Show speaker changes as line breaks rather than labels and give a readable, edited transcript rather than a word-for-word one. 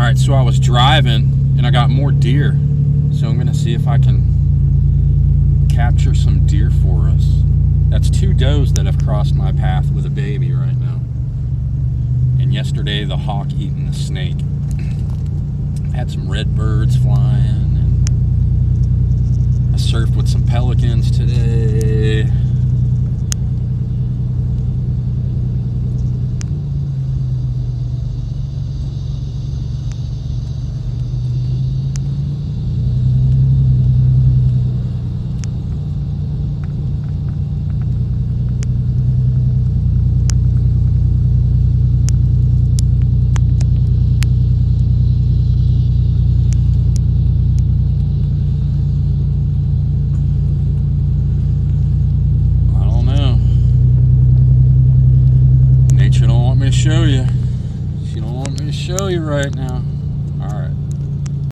Alright, so I was driving and I got more deer. So I'm going to see if I can capture some deer for us. That's 2 does that have crossed my path with a baby right now. And yesterday the hawk eating the snake. Had some red birds flying, and I surfed with some pelicans today. Show you. She don't want me to show you right now.